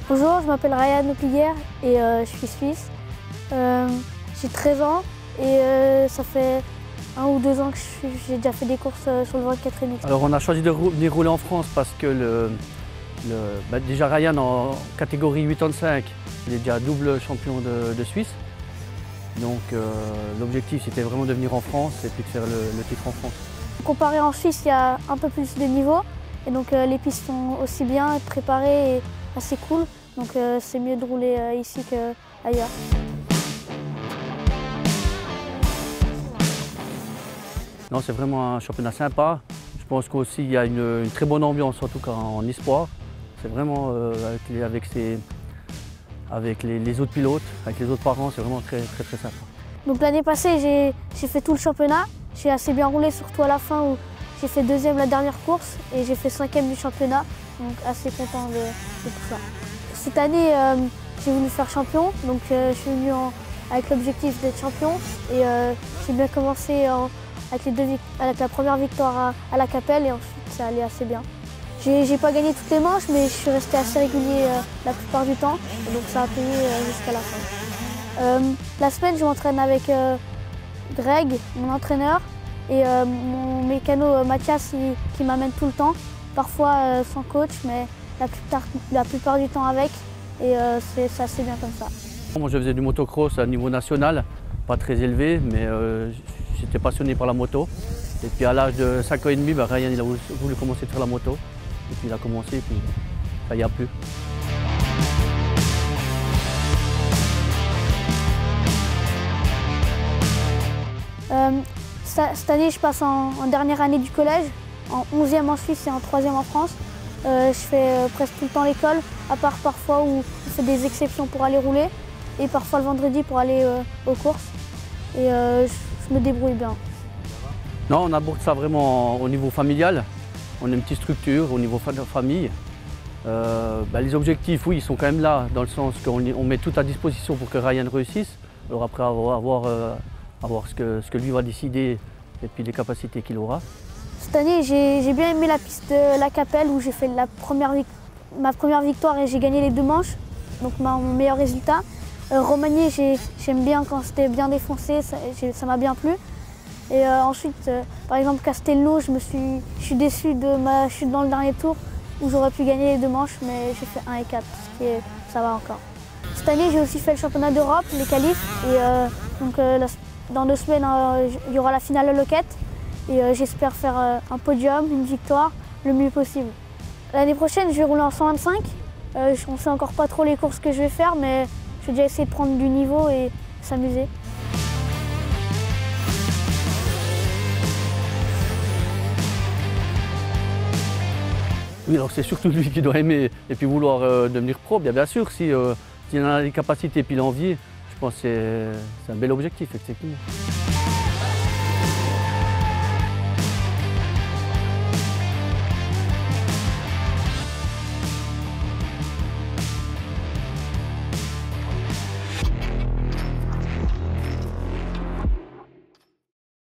Bonjour, je m'appelle Ryan Opiguerre et je suis suisse. J'ai 13 ans et ça fait 1 ou 2 ans que j'ai déjà fait des courses sur le 24 mix. Alors on a choisi de venir rouler en France parce que déjà Ryan en catégorie 85, il est déjà double champion de Suisse. Donc l'objectif c'était vraiment de venir en France et puis de faire le titre en France. Comparé en Suisse, il y a un peu plus de niveau et donc les pistes sont aussi bien préparées et assez cool. Donc c'est mieux de rouler ici qu'ailleurs. Non, c'est vraiment un championnat sympa. Je pense qu'aussi il y a une très bonne ambiance, en tout cas en espoir. C'est vraiment avec les autres pilotes, avec les autres parents, c'est vraiment très sympa. Donc l'année passée, j'ai fait tout le championnat. J'ai assez bien roulé, surtout à la fin où j'ai fait 2e la dernière course et j'ai fait 5e du championnat. Donc assez content de tout ça. Cette année, j'ai voulu faire champion, donc je suis venu avec l'objectif d'être champion et j'ai bien commencé avec la première victoire à la Capelle et ensuite ça allait assez bien. J'ai pas gagné toutes les manches, mais je suis resté assez régulier la plupart du temps, et donc ça a payé jusqu'à la fin. La semaine, je m'entraîne avec Greg, mon entraîneur, et mon mécano Mathias qui m'amène tout le temps, parfois sans coach, mais la plupart du temps avec, et c'est assez bien comme ça. Moi je faisais du motocross à niveau national, pas très élevé, mais j'étais passionné par la moto. Et puis à l'âge de 5 ans et demi, Ryan il a voulu commencer à faire la moto. Et puis il a commencé, et puis ça y a plu. Cette année, je passe en dernière année du collège, en 11e en Suisse et en 3e en France. Je fais presque tout le temps l'école, à part parfois où on fait des exceptions pour aller rouler et parfois le vendredi pour aller aux courses. Et je me débrouille bien. Non, on aborde ça vraiment au niveau familial. On a une petite structure au niveau famille. Les objectifs, oui, ils sont quand même là, dans le sens qu'on met tout à disposition pour que Ryan réussisse. Alors après, à voir ce que lui va décider et puis les capacités qu'il aura. Cette année, j'ai bien aimé la piste de la Capelle où j'ai fait ma première victoire et j'ai gagné les 2 manches, donc mon meilleur résultat. Romagné, j'aime bien quand c'était bien défoncé, ça m'a bien plu. Et ensuite, par exemple, Castelnau, je suis déçue de ma chute dans le dernier tour où j'aurais pu gagner les 2 manches, mais j'ai fait 1 et 4, ça va encore. Cette année, j'ai aussi fait le championnat d'Europe, les qualifs, et donc dans 2 semaines, il y aura la finale à Loquette, et j'espère faire un podium, une victoire, le mieux possible. L'année prochaine, je vais rouler en 125. On ne sait encore pas trop les courses que je vais faire, mais je vais déjà essayer de prendre du niveau et s'amuser. Oui, alors c'est surtout lui qui doit aimer et puis vouloir devenir pro. Bien sûr, s'il en a les capacités et puis l'envie, je pense que c'est un bel objectif, effectivement.